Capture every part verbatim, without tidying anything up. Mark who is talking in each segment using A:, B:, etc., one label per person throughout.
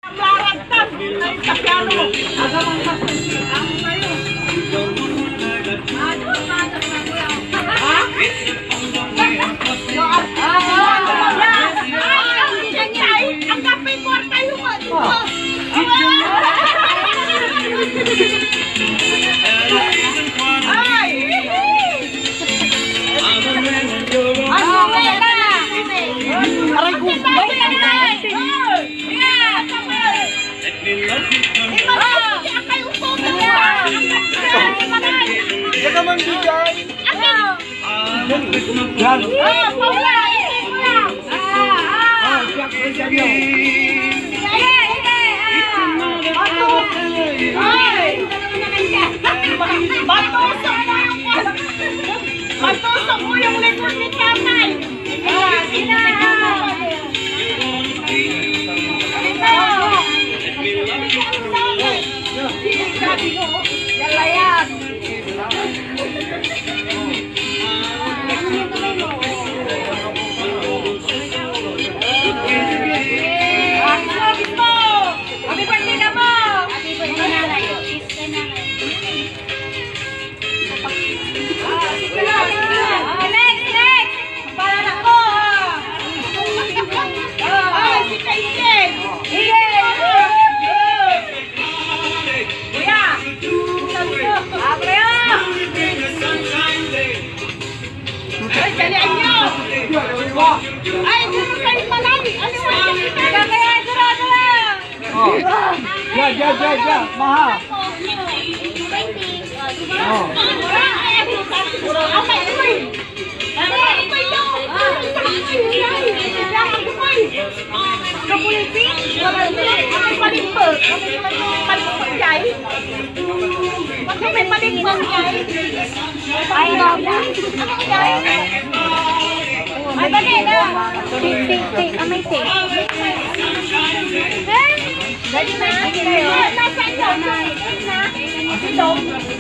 A: Matusok mo yung likod ni Kamay. Ay, dito kayo malali. Ano mo yung kita? Kaya, dura, dura.
B: Ya, ya, ya, ya. Maha. Oh.
A: Ay, balik na. Tik, tik, tik. Amay tik. Dali na. Nasaan ka? Nasaan na? Silong.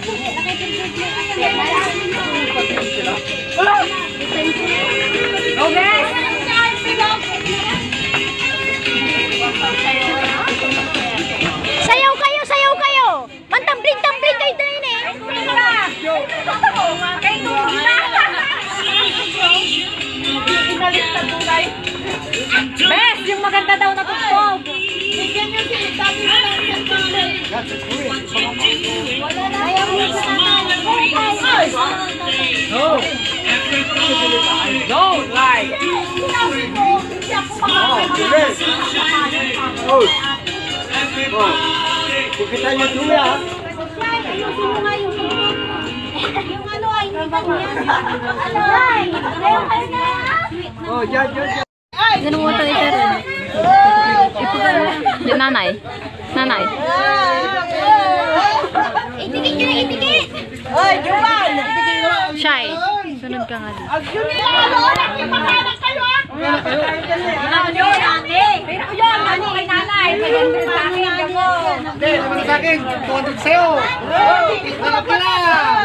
A: Okay. Sayaw kayo, sayaw kayo. Mantambling, tambling kayo din eh. Kay Tugina. Bes, yung maganda daw na tugtog. Bigyan nyo si Sabi na lang yung tugtog. Ayaw mo sa
B: No. Don't lie. Oh, yes. Oh. Oh. Kita nyo dulu ya.
A: Ayusin mo nga yung yung ano ay hindi ganyan. Ay, ayaw kayo na.
B: Oh, ya, ya, ya.
C: Ganun mo ito ito rin. Yung nanay. Nanay.
A: Itigit nyo na, itigit.
B: Ay, Juman!
C: Shy. Sunod ka nga din.
A: Yun nila ano, nagpapakanak kayo ah. Ano yun, nanay? Pero yun, ano kay nanay? Kaya sa akin, ako.
B: Hindi, naman sa akin. Tundog sa'yo. Nakap ka na.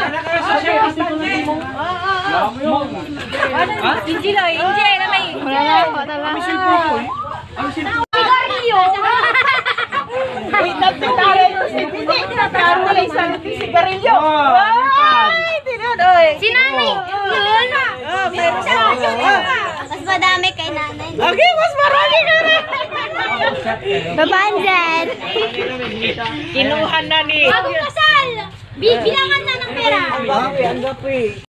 C: Angelo, Angel, na may. Wala na, wala na.
A: Sigarilyo. Wait, nagtitari yung si Titi. Tinataro nila isang sigarilyo. Ay, tinudoy.
C: Si nanay. Yun.
A: Meron siya.
C: Mas madami kay nanay.
A: Okay, mas marami ka na.
C: Babaan dyan.
A: Kinuhan na ni.
C: Bagong kasal. Bibilangan na ng pera.
B: Ang gapi, ang gapi.